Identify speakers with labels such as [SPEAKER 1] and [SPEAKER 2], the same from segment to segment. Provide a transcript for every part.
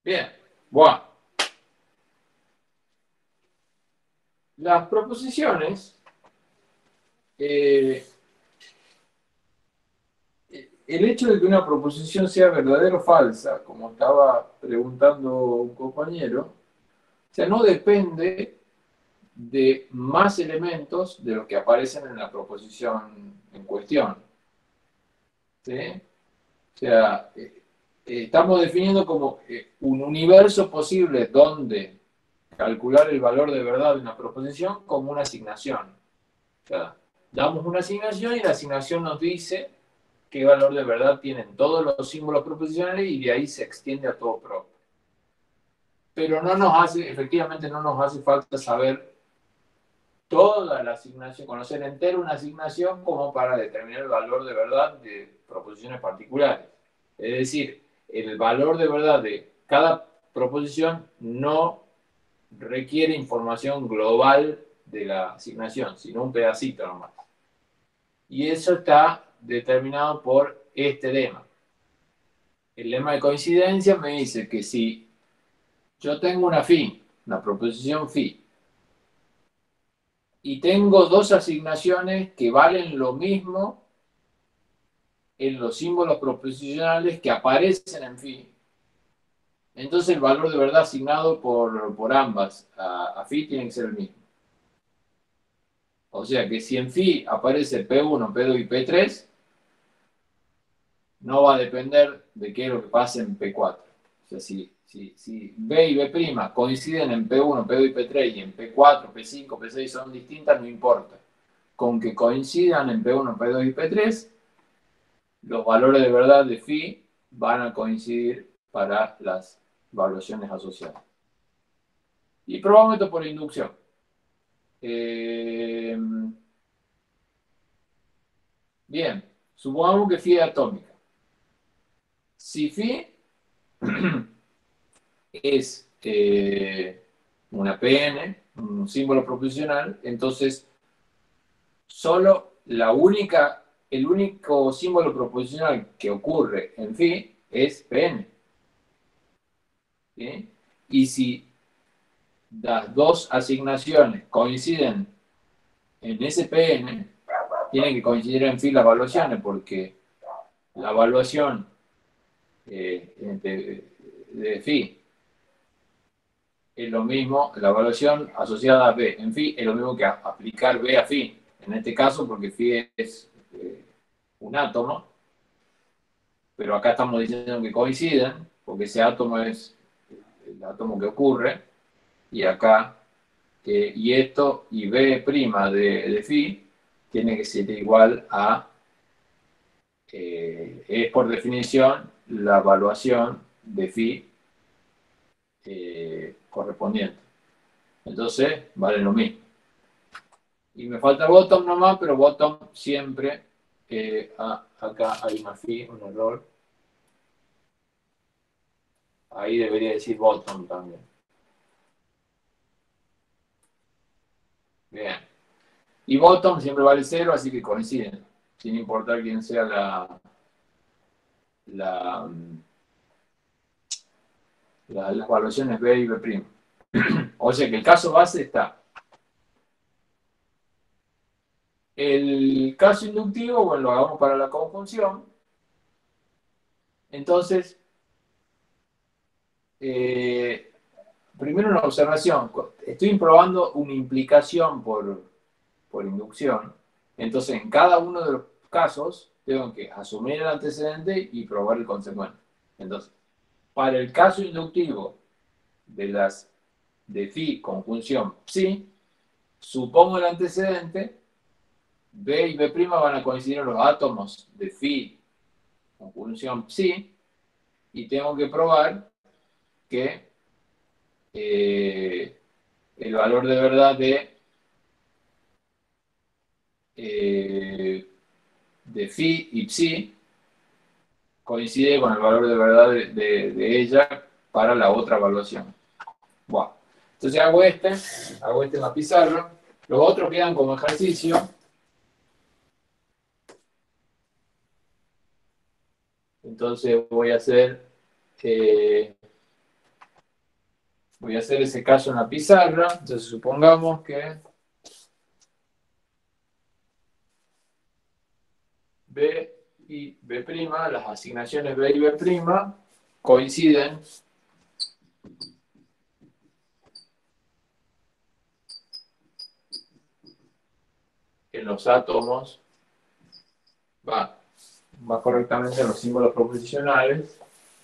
[SPEAKER 1] Bien, bueno. Las proposiciones, eh, el hecho de que una proposición sea verdadera o falsa, como estaba preguntando un compañero, o sea, no depende de más elementos de los que aparecen en la proposición en cuestión. ¿Sí? O sea, estamos definiendo como un universo posible donde calcular el valor de verdad de una proposición como una asignación. O sea, damos una asignación y la asignación nos dice qué valor de verdad tienen todos los símbolos proposicionales y de ahí se extiende a todo pro. Pero no nos hace, efectivamente no nos hace falta saber toda la asignación, conocer entero una asignación como para determinar el valor de verdad de proposiciones particulares. Es decir, el valor de verdad de cada proposición no requiere información global de la asignación, sino un pedacito nomás. Y eso está determinado por este lema. El lema de coincidencia me dice que si yo tengo una phi, una proposición phi, y tengo dos asignaciones que valen lo mismo en los símbolos proposicionales que aparecen en phi, entonces el valor de verdad asignado por ambas a phi tiene que ser el mismo. O sea que si en phi aparece P1, P2 y P3, no va a depender de qué es lo que pase en P4. O sea, si B y B' coinciden en P1, P2 y P3 y en P4, P5, P6 son distintas, no importa. Con que coincidan en P1, P2 y P3, los valores de verdad de phi van a coincidir para las evaluaciones asociadas. Y probamos esto por inducción. Bien, supongamos que phi es atómica. Si phi es una PN, un símbolo proposicional, entonces solo el único símbolo proposicional que ocurre en phi es PN. ¿Sí? Y si las dos asignaciones coinciden en ese PN, tienen que coincidir en phi las evaluaciones, porque la evaluación de phi es lo mismo, la evaluación asociada a B en phi es lo mismo que aplicar B a phi. En este caso, porque phi es un átomo, pero acá estamos diciendo que coinciden, porque ese átomo es el átomo que ocurre, y acá, y esto, y B' de phi, tiene que ser igual a, es por definición, la evaluación de phi correspondiente. Entonces, vale lo mismo. Y me falta bottom nomás, pero bottom siempre, acá hay una phi, un error. Ahí debería decir bottom también. Bien. Y bottom siempre vale 0, así que coinciden, sin importar quién sea la, las evaluaciones B y B'. O sea que el caso base está. El caso inductivo, bueno, lo hagamos para la conjunción. Entonces, primero una observación. Estoy probando una implicación por inducción. Entonces, en cada uno de los casos, tengo que asumir el antecedente y probar el consecuente. Entonces, para el caso inductivo de phi conjunción psi, supongo el antecedente, B y B' van a coincidir en los átomos de phi conjunción psi, y tengo que probar que el valor de verdad de phi y psi coincide con el valor de verdad de ella para la otra evaluación. Bueno, entonces hago este en la pizarra. Los otros quedan como ejercicio. Entonces voy a hacer Voy a hacer ese caso en la pizarra. Entonces supongamos que B y B', las asignaciones B y B' coinciden en los átomos, va correctamente en los símbolos proposicionales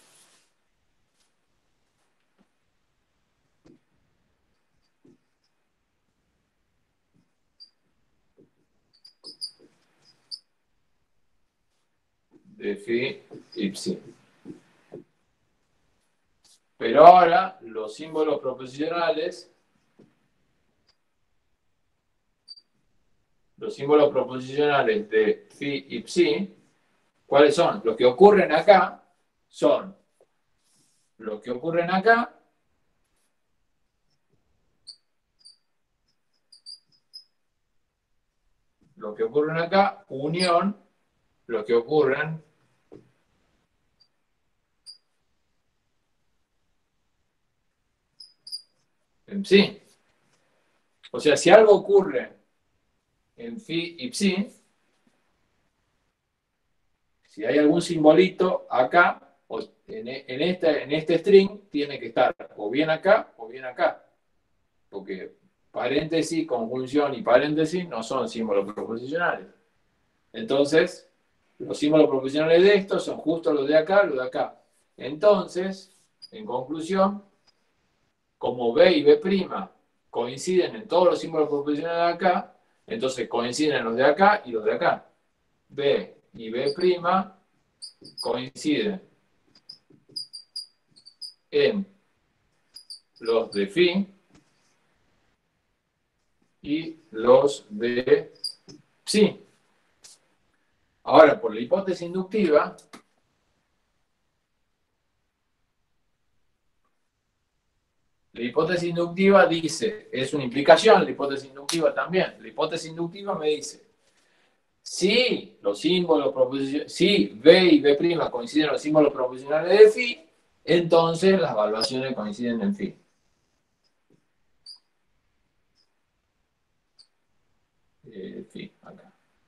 [SPEAKER 1] de phi y psi. Pero ahora los símbolos proposicionales de phi y psi, ¿cuáles son? Los que ocurren acá son los que ocurren acá unión los que ocurren en psi. O sea, si algo ocurre en phi y psi, si hay algún simbolito acá, o en este string, tiene que estar o bien acá o bien acá. Porque paréntesis, conjunción y paréntesis no son símbolos proposicionales. Entonces, los símbolos proposicionales de estos son justo los de acá, los de acá. Entonces, en conclusión, como B y B' coinciden en todos los símbolos proposicionales de acá, entonces coinciden los de acá y los de acá. B y B' coinciden en los de phi y los de psi. Ahora, por la hipótesis inductiva, dice, es una implicación, la hipótesis inductiva también. La hipótesis inductiva me dice, si los símbolos proposicionales, si B y B' coinciden en los símbolos proposicionales de phi, entonces las evaluaciones coinciden en phi. Phi, acá.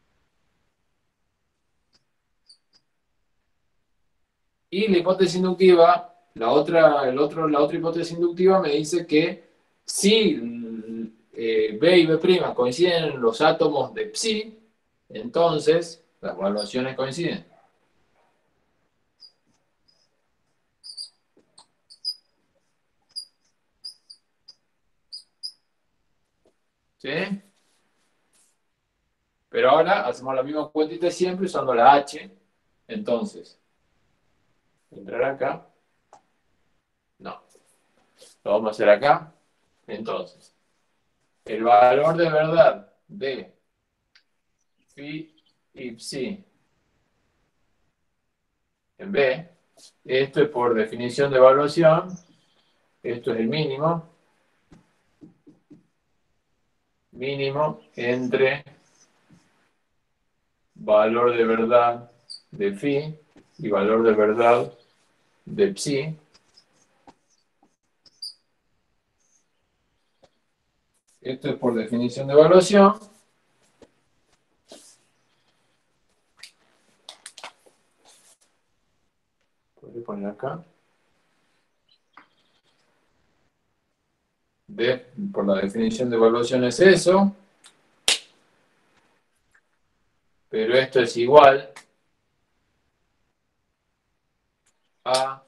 [SPEAKER 1] Y la hipótesis inductiva, la otra hipótesis inductiva me dice que si B y B' coinciden en los átomos de psi, entonces las evaluaciones coinciden. ¿Sí? Pero ahora hacemos la misma cuentita de siempre usando la H. Entonces, entrar acá. No. Lo vamos a hacer acá. Entonces, el valor de verdad de phi y psi en B, esto es por definición de evaluación, esto es el mínimo entre valor de verdad de phi y valor de verdad de psi. Esto es por definición de evaluación. Voy a poner acá. Por la definición de evaluación es eso. Pero esto es igual a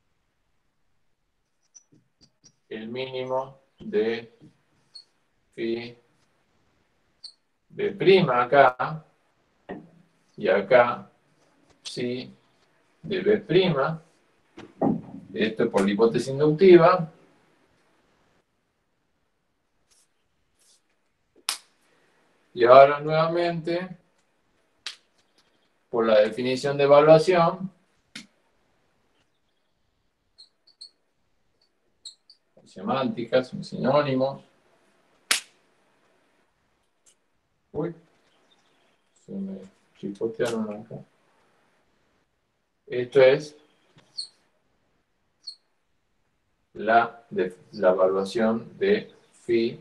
[SPEAKER 1] el mínimo de phi B' acá y acá psi de B'. Esto es por la hipótesis inductiva. Y ahora nuevamente, por la definición de evaluación, semánticas, son sinónimos. Uy, se me chipotearon acá. Esto es la evaluación de phi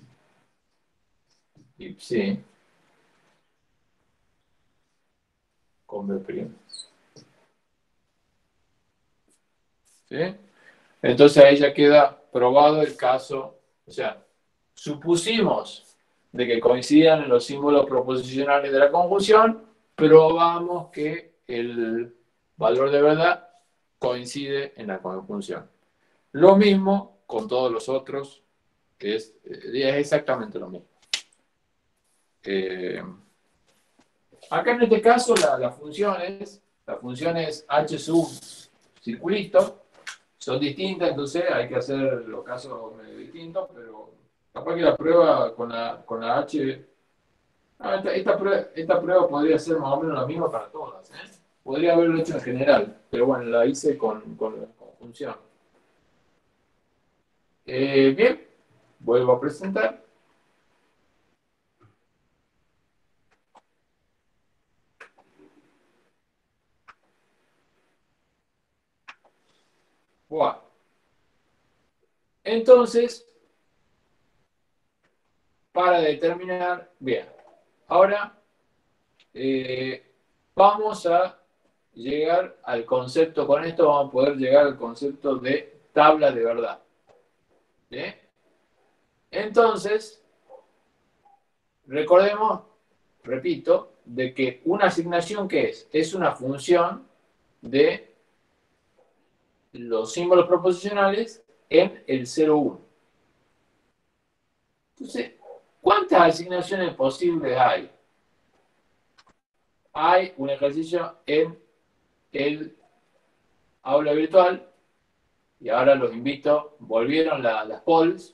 [SPEAKER 1] y psi con B'. ¿Sí? Entonces ahí ya queda probado el caso, o sea, supusimos de que coincidían en los símbolos proposicionales de la conjunción, probamos que el valor de verdad coincide en la conjunción. Lo mismo con todos los otros, que es exactamente lo mismo. Acá en este caso las funciones h sub circulito son distintas, entonces hay que hacer los casos medio distintos, pero capaz que la prueba con la H. Esta prueba podría ser más o menos la misma para todas, ¿eh? Podría haberlo hecho en general, pero bueno, la hice con la conjunción. Bien, vuelvo a presentar. Bueno, entonces, para determinar, bien, ahora vamos a llegar al concepto, con esto vamos a poder llegar al concepto de tabla de verdad. ¿Bien? Entonces, recordemos, repito, de que una asignación, ¿qué es? Es una función de los símbolos proposicionales en el 0,1. Entonces, ¿cuántas asignaciones posibles hay? Hay un ejercicio en el aula virtual y ahora los invito, volvieron las polls.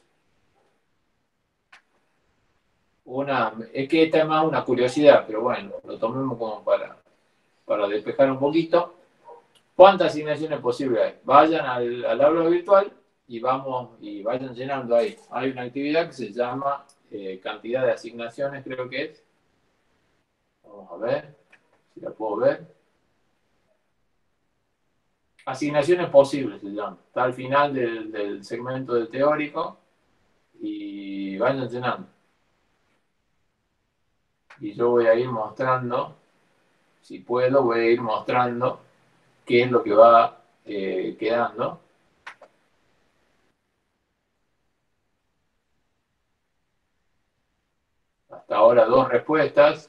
[SPEAKER 1] Es que esta es más una curiosidad, pero bueno, lo tomemos como para despejar un poquito. ¿Cuántas asignaciones posibles hay? Vayan al aula virtual y vayan llenando ahí. Hay una actividad que se llama cantidad de asignaciones, creo que es. Vamos a ver si la puedo ver. Asignaciones posibles se llama. Está al final del segmento del teórico y vayan llenando. Y yo voy a ir mostrando, si puedo, voy a ir mostrando qué es lo que va quedando. Hasta ahora 2 respuestas.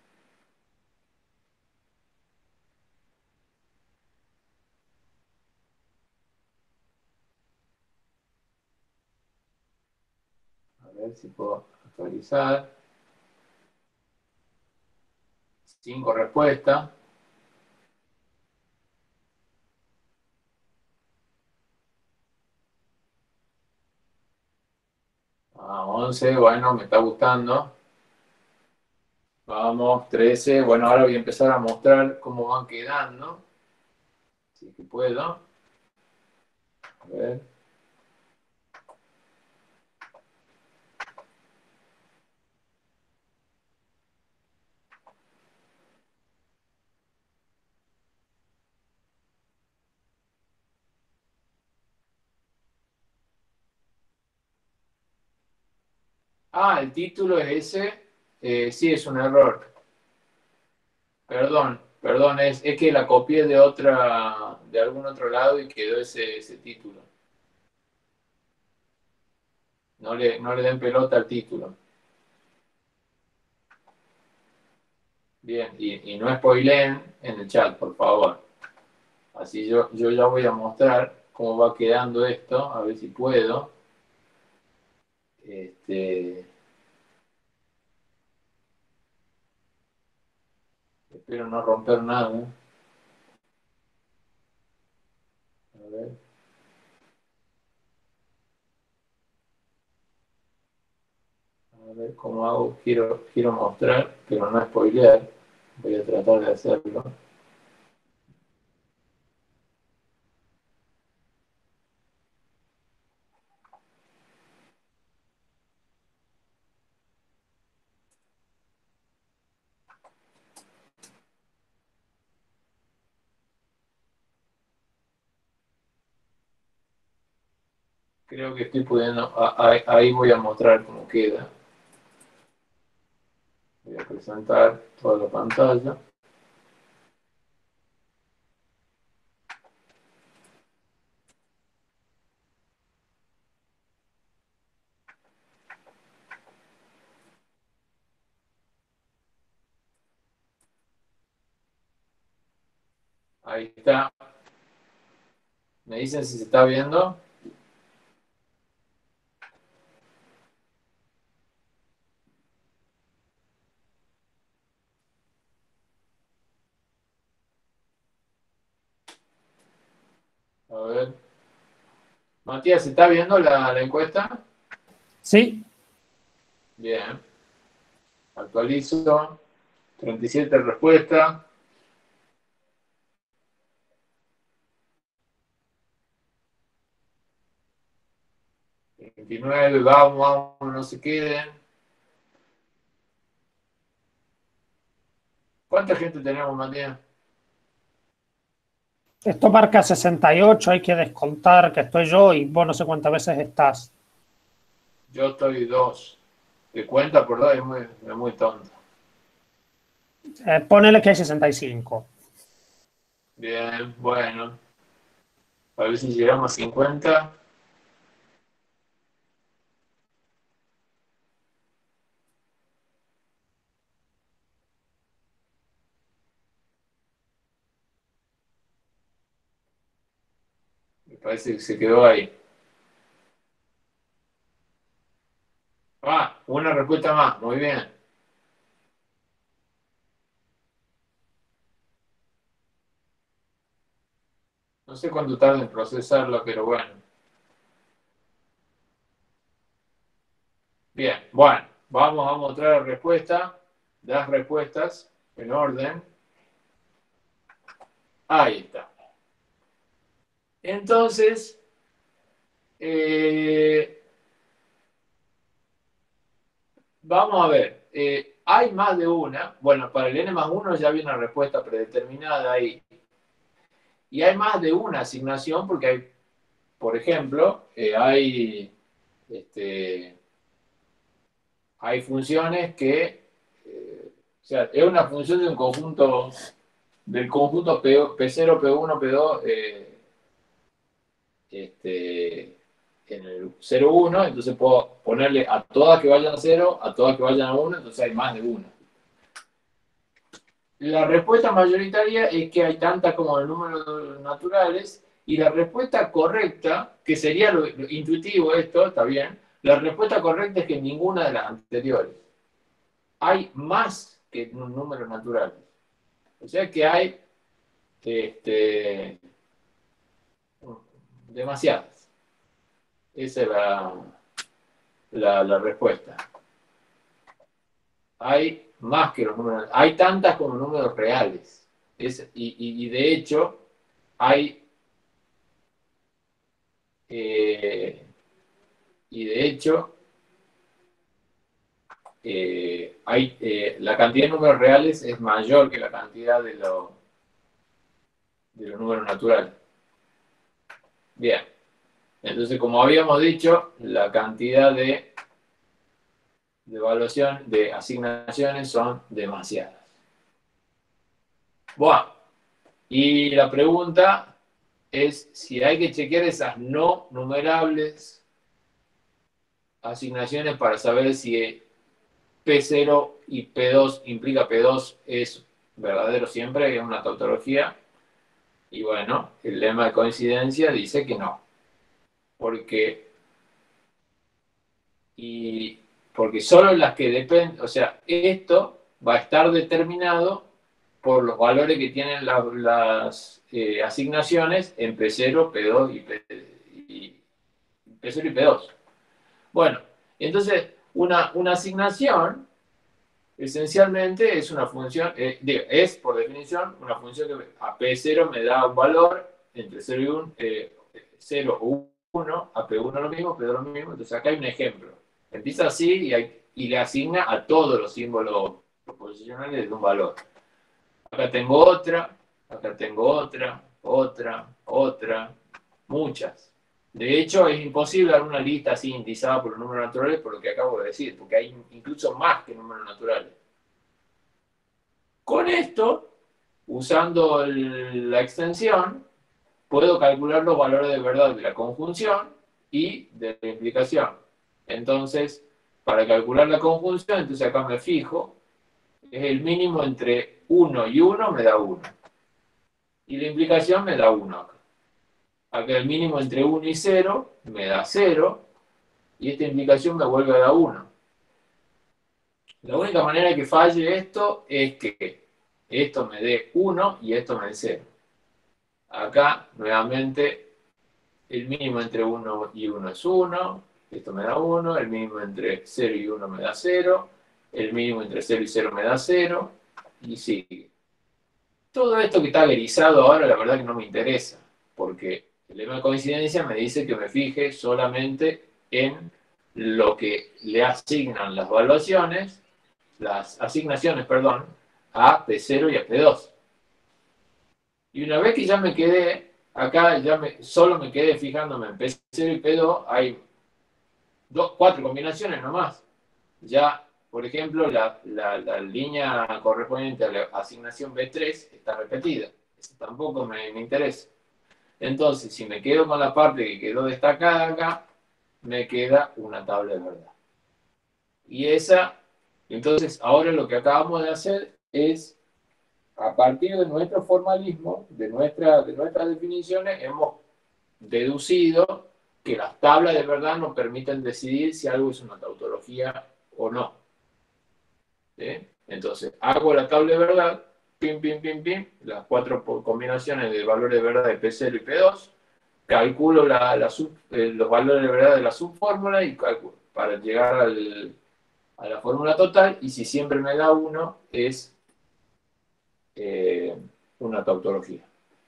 [SPEAKER 1] A ver si puedo actualizar. 5 respuestas. Ah, 11, bueno, me está gustando. Vamos, 13. Bueno, ahora voy a empezar a mostrar cómo van quedando. Si es que puedo. A ver. Ah, el título es ese. Sí, es un error. Perdón, es que la copié de algún otro lado y quedó ese título. No le den pelota al título. Bien, y no spoileen en el chat, por favor. Así yo ya voy a mostrar cómo va quedando esto, a ver si puedo. Espero no romper nada. A ver, a ver cómo hago. Quiero mostrar, pero no spoilear. Voy a tratar de hacerlo. Creo que estoy pudiendo, ahí voy a mostrar cómo queda. Voy a presentar toda la pantalla. Ahí está. ¿Me dicen si se está viendo? A ver. Matías, ¿se está viendo la encuesta?
[SPEAKER 2] Sí.
[SPEAKER 1] Bien. Actualizo. 37 respuestas. Veintinueve, vamos, no se queden. ¿Cuánta gente tenemos, Matías?
[SPEAKER 2] Esto marca 68, hay que descontar que estoy yo y vos no sé cuántas veces estás.
[SPEAKER 1] Yo estoy dos. ¿Te cuenta por dos? Es muy tonto.
[SPEAKER 2] Ponele que hay 65.
[SPEAKER 1] Bien, bueno. A ver si llegamos a 50. Me parece que se quedó ahí. Ah, una respuesta más. Muy bien. No sé cuánto tarda en procesarlo, pero bueno. Bien, bueno. Vamos a mostrar la respuesta. Las respuestas en orden. Ahí está. Entonces, vamos a ver. Hay más de una. Bueno, para el n+1 ya había una respuesta predeterminada ahí. Y hay más de una asignación porque hay, por ejemplo, hay funciones que, o sea, es una función de un conjunto, del conjunto P0, P1, P2, en el 0, 1, entonces puedo ponerle a todas que vayan a 0, a todas que vayan a 1, entonces hay más de una. La respuesta mayoritaria es que hay tantas como de números naturales, y la respuesta correcta, que sería lo intuitivo esto, está bien, la respuesta correcta es que ninguna de las anteriores. Hay más que números naturales. O sea que hay demasiadas. Esa es la respuesta. Hay más que los números. Hay tantas como números reales. Y de hecho, hay. Y de hecho, la cantidad de números reales es mayor que la cantidad de los números naturales. Bien. Entonces, como habíamos dicho, la cantidad de evaluación de asignaciones son demasiadas. Bueno, y la pregunta es si hay que chequear esas no numerables asignaciones para saber si P0 y P2 implica P2 es verdadero siempre, es una tautología. Y bueno, el lema de coincidencia dice que no. Porque, porque solo las que dependen, o sea, esto va a estar determinado por los valores que tienen las asignaciones en P0, P2 y P0 y P2. Bueno, entonces una asignación esencialmente es una función, es por definición una función que a P0 me da un valor entre 0 y 1, 0 o 1, a P1 lo mismo, P2 lo mismo. Entonces acá hay un ejemplo. Empieza así y le asigna a todos los símbolos proposicionales de un valor. Acá tengo otra, muchas. De hecho, es imposible dar una lista así indizada por los números naturales por lo que acabo de decir, porque hay incluso más que números naturales. Con esto, usando la extensión, puedo calcular los valores de verdad de la conjunción y de la implicación. Entonces, para calcular la conjunción, entonces acá me fijo, es el mínimo entre 1 y 1 me da 1. Y la implicación me da 1 acá. Acá el mínimo entre 1 y 0 me da 0. Y esta implicación me vuelve a dar 1. La única manera que falle esto es que esto me dé 1 y esto me dé 0. Acá, nuevamente, el mínimo entre 1 y 1 es 1. Esto me da 1. El mínimo entre 0 y 1 me da 0. El mínimo entre 0 y 0 me da 0. Y sigue. Todo esto que está grisado ahora, la verdad que no me interesa. Porque el lema de coincidencia me dice que me fije solamente en lo que le asignan las evaluaciones, las asignaciones, perdón, a P0 y a P2. Y una vez que ya me quedé, acá ya solo me quedé fijándome en P0 y P2, hay 4 combinaciones nomás. Ya, por ejemplo, la línea correspondiente a la asignación B3 está repetida. Eso tampoco me interesa. Entonces, si me quedo con la parte que quedó destacada acá, me queda una tabla de verdad. Y entonces, ahora lo que acabamos de hacer es, a partir de nuestro formalismo, de nuestras definiciones, hemos deducido que las tablas de verdad nos permiten decidir si algo es una tautología o no. ¿Sí? Entonces, hago la tabla de verdad, pim, pim, pim, pim, las 4 combinaciones de valores de verdad de P0 y P2, calculo los valores de verdad de la subfórmula y calculo para llegar a la fórmula total, y si siempre me da 1, es una tautología.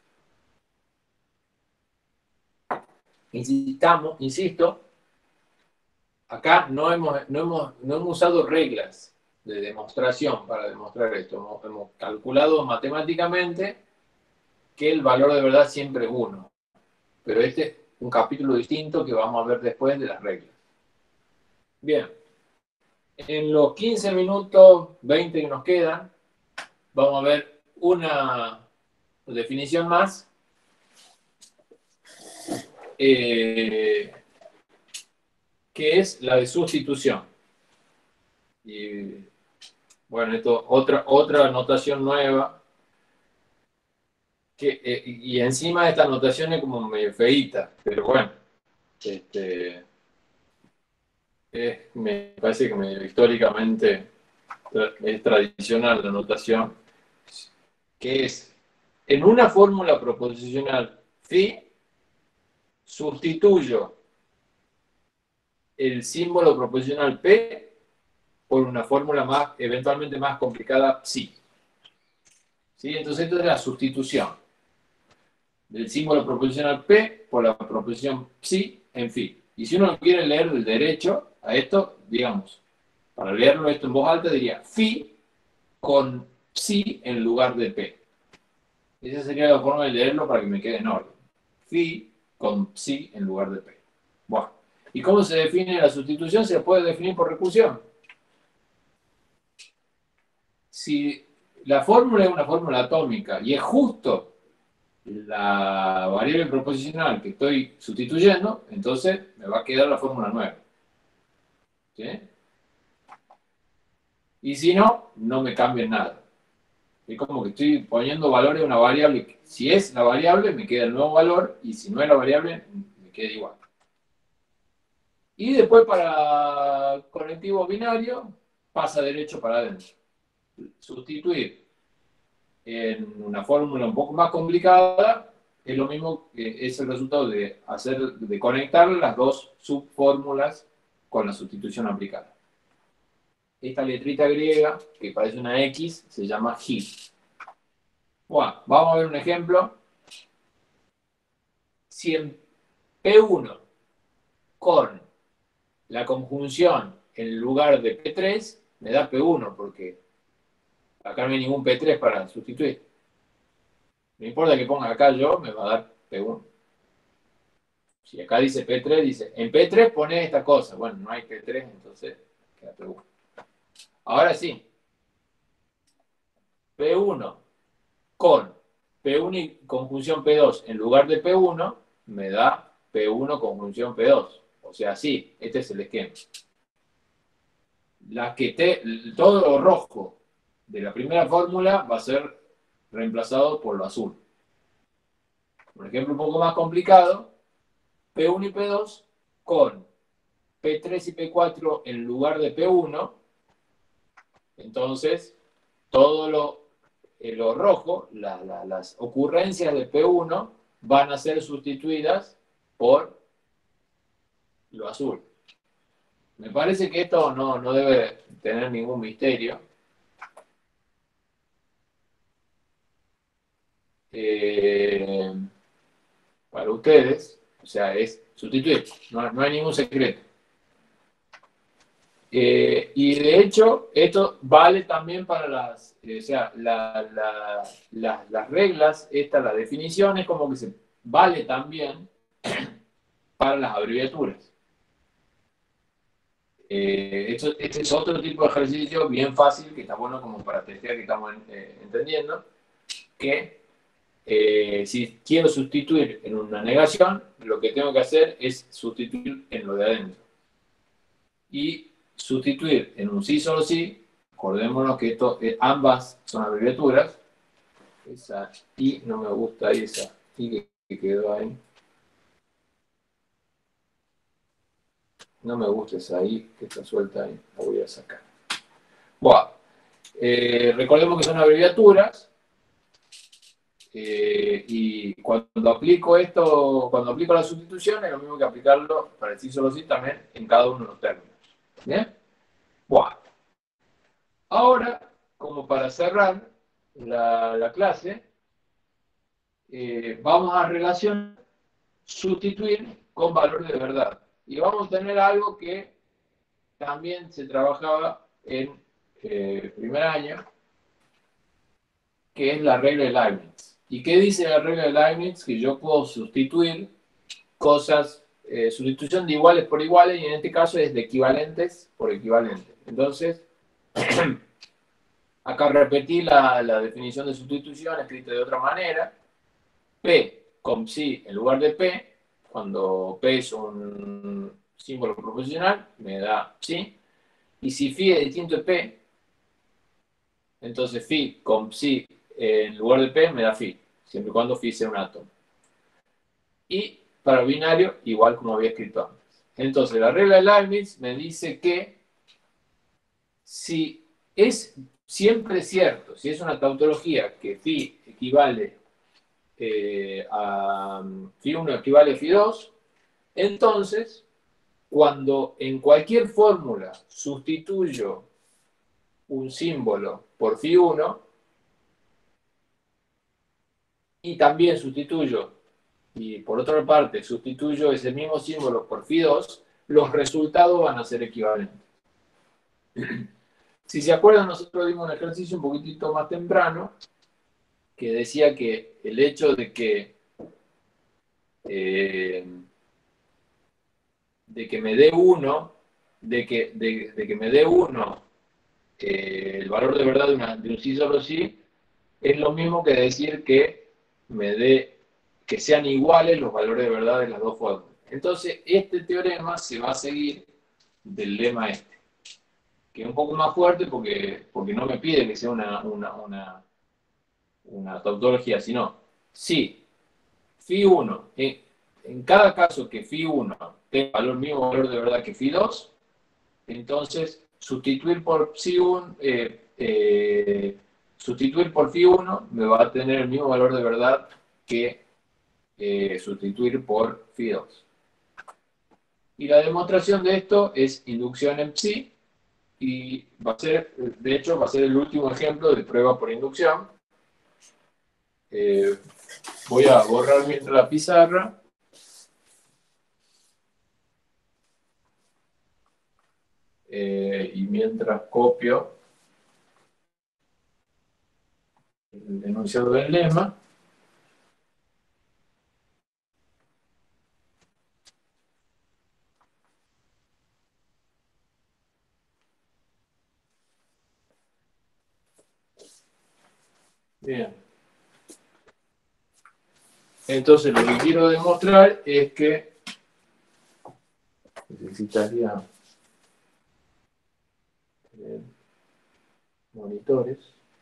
[SPEAKER 1] Insisto, acá no hemos usado reglas de demostración para demostrar esto. Hemos calculado matemáticamente que el valor de verdad siempre es 1. Pero este es un capítulo distinto que vamos a ver después de las reglas. Bien, en los 15 minutos, 20 que nos quedan, vamos a ver una definición más. Que es la de sustitución. Y bueno, esto otra anotación nueva. Y encima esta anotación es como medio feíta, pero bueno, me parece que históricamente es tradicional la anotación, que es en una fórmula proposicional phi, sustituyo el símbolo proposicional P por una fórmula eventualmente más complicada psi. ¿Sí? Entonces esto es la sustitución del símbolo proposicional P por la proposición psi en phi. Y si uno quiere leer del derecho a esto, digamos, para leerlo esto en voz alta diría phi con psi en lugar de P. Esa sería la forma de leerlo para que me quede en orden. Phi con psi en lugar de P. Bueno, ¿y cómo se define la sustitución? Se puede definir por recursión. Si la fórmula es una fórmula atómica y es justo la variable proposicional que estoy sustituyendo, entonces me va a quedar la fórmula 9. ¿Sí? Y si no, no me cambia nada. Es como que estoy poniendo valores a una variable. Si es la variable, me queda el nuevo valor, y si no es la variable, me queda igual. Y después para conectivo binario, pasa derecho para adentro. Sustituir en una fórmula un poco más complicada es lo mismo que es el resultado de conectar las dos subfórmulas con la sustitución aplicada. Esta letrita griega, que parece una X, se llama G. Bueno, vamos a ver un ejemplo. Si en P1 con la conjunción en lugar de P3, me da P1, porque acá no hay ningún P3 para sustituir. No importa que ponga acá yo, me va a dar P1. Si acá dice P3, dice, en P3 pone esta cosa. Bueno, no hay P3, entonces queda P1. Ahora sí, P1 con P1 y conjunción P2 en lugar de P1 me da P1 conjunción P2. O sea, sí, este es el esquema. Todo lo rojo de la primera fórmula va a ser reemplazado por lo azul. Un ejemplo un poco más complicado, P1 y P2 con P3 y P4 en lugar de P1, entonces todo lo rojo, las ocurrencias de P1 van a ser sustituidas por lo azul. Me parece que esto no debe tener ningún misterio. Para ustedes, o sea, es sustituir, no hay ningún secreto. Y de hecho, esto vale también para o sea, las reglas, las definiciones, como que se vale también para las abreviaturas. Este es otro tipo de ejercicio bien fácil, que está bueno como para testear que estamos entendiendo, que si quiero sustituir en una negación, lo que tengo que hacer es sustituir en lo de adentro. Y sustituir en un sí solo sí, acordémonos que ambas son abreviaturas. Esa I no me gusta, esa I que quedó ahí. No me gusta esa I que está suelta ahí, la voy a sacar. Bueno, recordemos que son abreviaturas. Y cuando aplico cuando aplico la sustitución, es lo mismo que aplicarlo para el sí solo sí también en cada uno de los términos. ¿Bien? Bueno, ahora, como para cerrar la clase, vamos a relacionar sustituir con valor de verdad. Y vamos a tener algo que también se trabajaba en primer año, que es la regla de Leibniz. ¿Y qué dice la regla de Leibniz? Que yo puedo sustituir cosas, sustitución de iguales por iguales, y en este caso es de equivalentes por equivalentes. Entonces, acá repetí la definición de sustitución escrita de otra manera. P con psi en lugar de P, cuando P es un símbolo proposicional, me da psi. Y si phi es distinto de P, entonces phi con psi en lugar de P me da phi, siempre y cuando phi sea un átomo. Y para binario, igual como había escrito antes. Entonces, la regla de Leibniz me dice que si es siempre cierto, si es una tautología que phi equivale a phi1 equivale a phi2, entonces, cuando en cualquier fórmula sustituyo un símbolo por phi1 y también sustituyo, y por otra parte sustituyo ese mismo símbolo por phi2, los resultados van a ser equivalentes. Si se acuerdan, nosotros dimos un ejercicio un poquitito más temprano que decía que el hecho de que me dé uno, de que me dé uno el valor de verdad de un sí solo sí, es lo mismo que decir que me dé que sean iguales los valores de verdad de las dos fórmulas. Entonces, este teorema se va a seguir del lema este, que es un poco más fuerte porque no me pide que sea una tautología, sino si phi1, en cada caso que phi1 tenga el mismo valor de verdad que phi2, entonces sustituir por phi1, sustituir por phi1 me va a tener el mismo valor de verdad que sustituir por phi2. Y la demostración de esto es inducción en psi, y va a ser, de hecho, va a ser el último ejemplo de prueba por inducción. Voy a borrar mientras la pizarra. Y mientras copio el enunciado del lema. Bien. Entonces lo que quiero demostrar es que necesitaría monitores.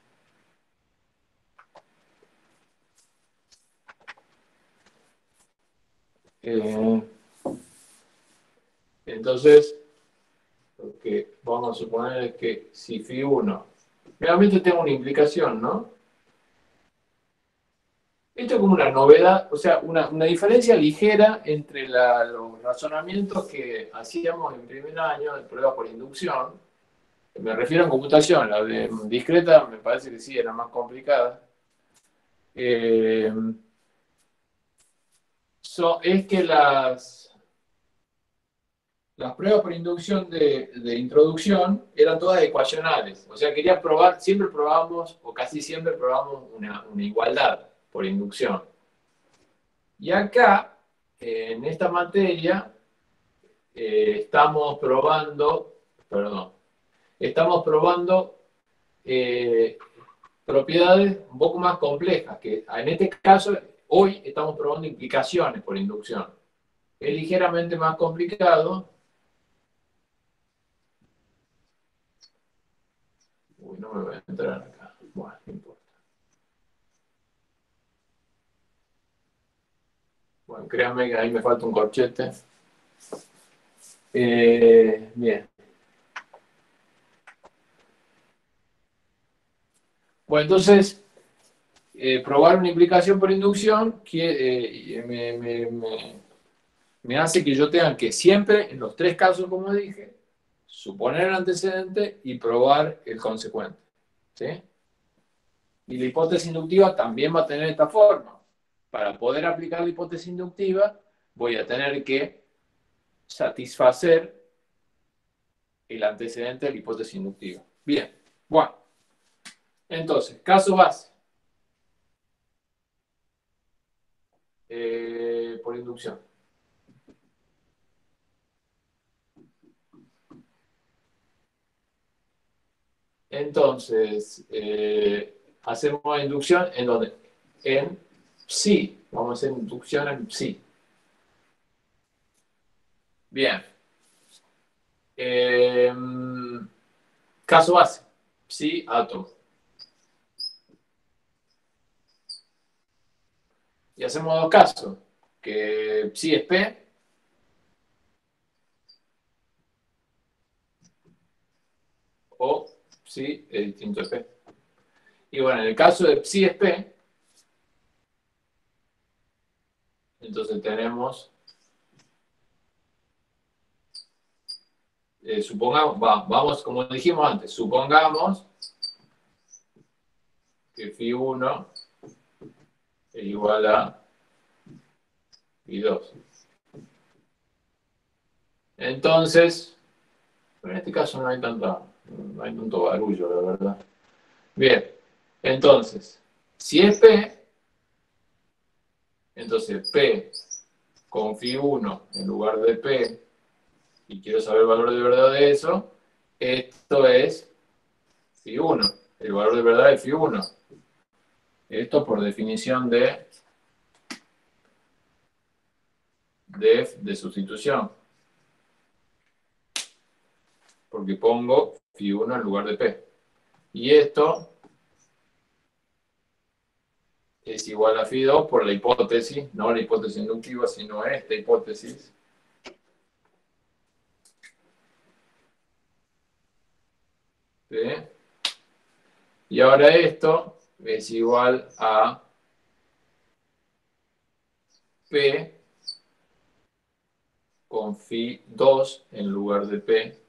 [SPEAKER 1] Entonces, lo que vamos a suponer es que si φ1, realmente tengo una implicación, ¿no? Esto es como una novedad, o sea, una diferencia ligera entre los razonamientos que hacíamos en primer año de prueba por inducción. Me refiero a computación, la de discreta me parece que sí, era más complicada. Es que las pruebas por inducción de introducción eran todas ecuacionales. O sea, quería probar, siempre probábamos, o casi siempre probábamos una igualdad por inducción. Y acá, en esta materia, estamos probando, perdón, estamos probando propiedades un poco más complejas, que en este caso, hoy estamos probando implicaciones por inducción. Es ligeramente más complicado. Uy, no me voy a entrar acá. Bueno, no importa. Bueno, créanme que ahí me falta un corchete. Bien. Bueno, entonces, probar una implicación por inducción que, me hace que yo tenga que siempre, en los tres casos, como dije, suponer el antecedente y probar el consecuente. ¿Sí? Y la hipótesis inductiva también va a tener esta forma. Para poder aplicar la hipótesis inductiva, voy a tener que satisfacer el antecedente de la hipótesis inductiva. Bien, bueno. Entonces, caso base. Por inducción. Entonces, hacemos inducción en donde? En psi. Vamos a hacer inducción en psi. Bien. Caso base. Psi átomo. Y hacemos dos casos. Que psi es P. O psi es distinto de P. Y bueno, en el caso de psi es P, entonces tenemos, supongamos, vamos, como dijimos antes, supongamos que φ1 es igual a φ2. Entonces, en este caso no hay tanto barullo, la verdad. Bien, entonces, si es P, entonces P con φ1 en lugar de P, y quiero saber el valor de verdad de eso, esto es φ1. El valor de verdad es φ1. Esto por definición de f de sustitución. Porque pongo φ1 en lugar de P. Y esto es igual a φ2 por la hipótesis, no la hipótesis inductiva, sino esta hipótesis. ¿Sí? Y ahora esto es igual a P con φ2 en lugar de P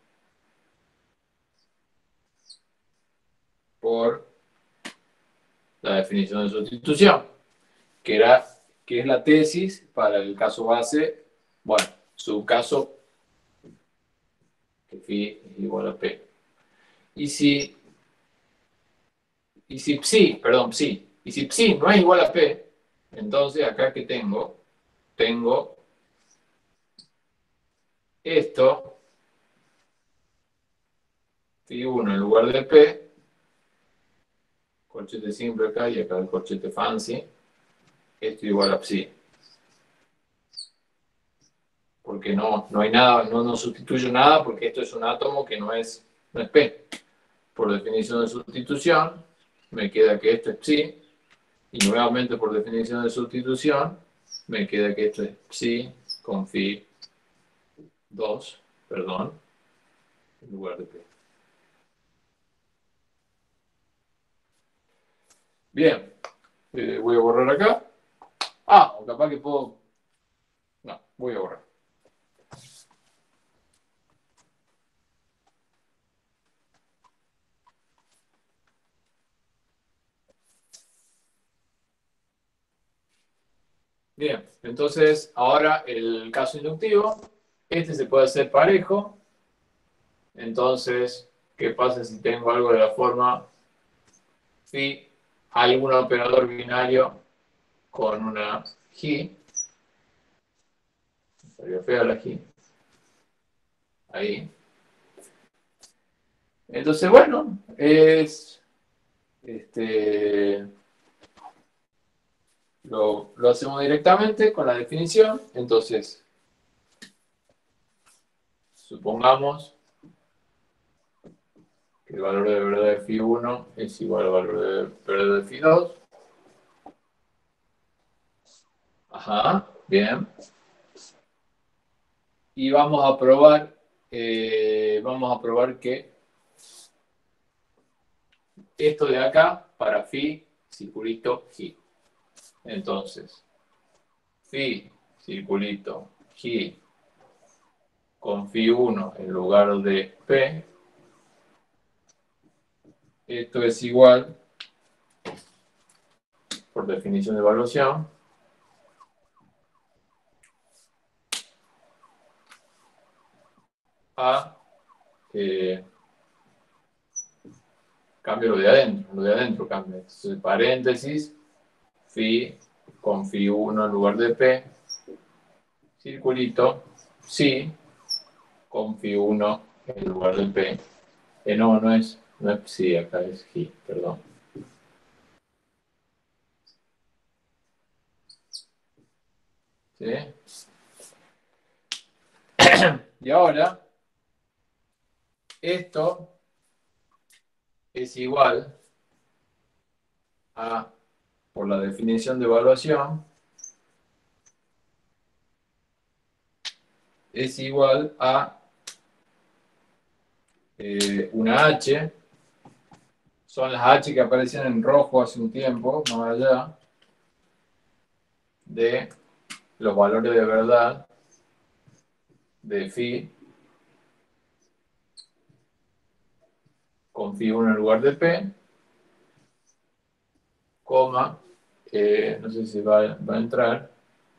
[SPEAKER 1] por la definición de sustitución, que es la tesis para el caso base, bueno, subcaso que phi es igual a P. Y si psi no es igual a P, entonces acá que tengo esto, φ1 en lugar de P, corchete simple acá y acá el corchete fancy, esto igual a psi. Porque no hay nada, no sustituyo nada porque esto es un átomo que no es P. Por definición de sustitución, me queda que esto es psi, y nuevamente por definición de sustitución, me queda que esto es psi con phi 2, perdón, en lugar de P. Bien, voy a borrar acá. O capaz que puedo... No, voy a borrar. Bien, entonces ahora el caso inductivo, este se puede hacer parejo. Entonces, ¿qué pasa si tengo algo de la forma phi, algún operador binario con una G? Salió fea la G. Ahí. Entonces, bueno, lo hacemos directamente con la definición. Entonces, supongamos que el valor de verdad de phi 1 es igual al valor de verdad de phi 2. Ajá, bien. Y vamos a probar que esto de acá para phi circulito G. Entonces, phi circulito G con phi 1 en lugar de P, esto es igual, por definición de evaluación, a cambio lo de adentro cambia. Entonces, paréntesis, phi con phi 1 en lugar de P, circulito, sí, con phi 1 en lugar de P. No es psi, acá es G, perdón. ¿Sí? Y ahora, esto es igual a, por la definición de evaluación, es igual a una H, son las H que aparecían en rojo hace un tiempo, más allá, de los valores de verdad de phi con phi 1 en lugar de P, coma, no sé si va a entrar,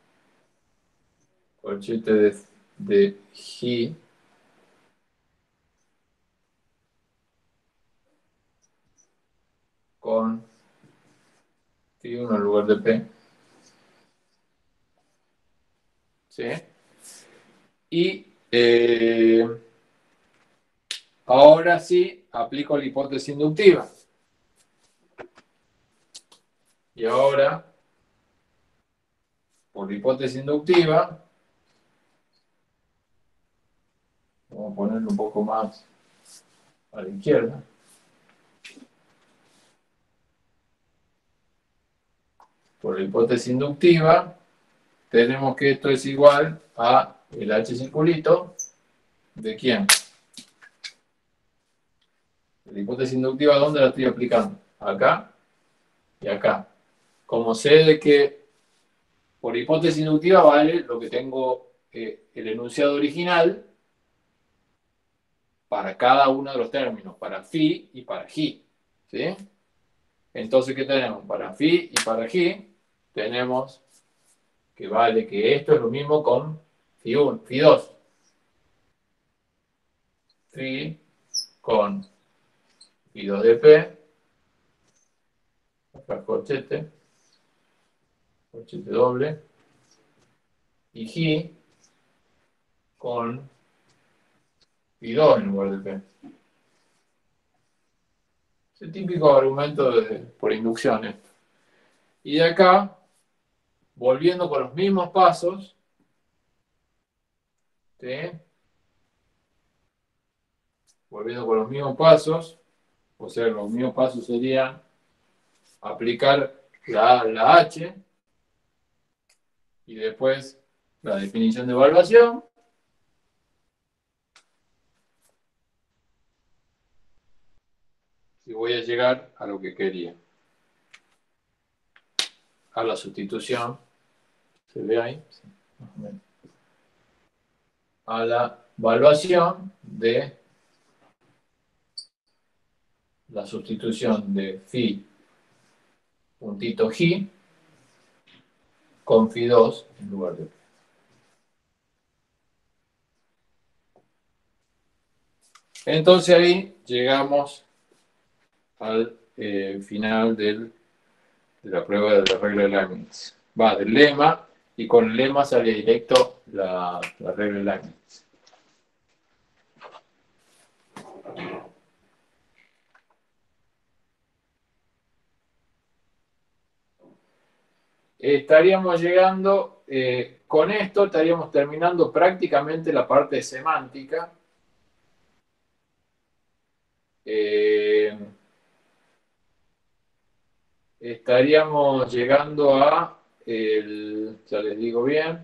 [SPEAKER 1] corchete de G con phi 1 en lugar de P. ¿Sí? Y ahora sí aplico la hipótesis inductiva. Y ahora, por la hipótesis inductiva, vamos a ponerlo un poco más a la izquierda. Por la hipótesis inductiva, tenemos que esto es igual a el H circulito, ¿de quién? La hipótesis inductiva, ¿dónde la estoy aplicando? Acá y acá. Como sé de que por hipótesis inductiva vale lo que tengo el enunciado original para cada uno de los términos, para phi y para g. ¿Sí? Entonces, ¿qué tenemos? Para phi y para g tenemos que vale que esto es lo mismo con phi 1, phi 2. Phi con phi 2 de p, acá corchete doble, y g con phi 2 en lugar de p. Es el típico argumento por inducción esto. Y de acá, volviendo con los mismos pasos, ¿sí? Volviendo con los mismos pasos, o sea, los mismos pasos serían aplicar la H y después la definición de evaluación. Y voy a llegar a lo que quería. A la sustitución. ¿Se ve ahí? Sí, más o menos. A la evaluación de la sustitución de phi puntito G con phi2 en lugar de P. Entonces ahí llegamos al final de la prueba de la regla de Leibniz. Va del lema y con el lema sale directo la regla de Leibniz. Estaríamos llegando, con esto estaríamos terminando prácticamente la parte semántica. Estaríamos llegando a, ya les digo bien,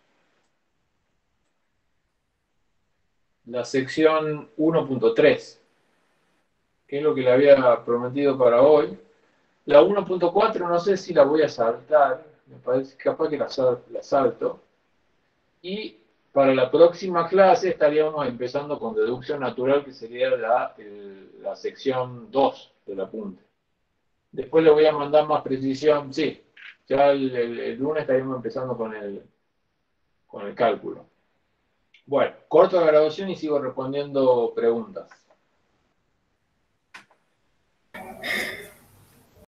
[SPEAKER 1] la sección 1.3, que es lo que le había prometido para hoy. La 1.4 no sé si la voy a saltar, me parece capaz que la salto. Y para la próxima clase estaríamos empezando con deducción natural, que sería la sección 2 del apunte. Después le voy a mandar más precisión, sí, ya el lunes estaríamos empezando con el cálculo. Bueno, corto la grabación y sigo respondiendo preguntas.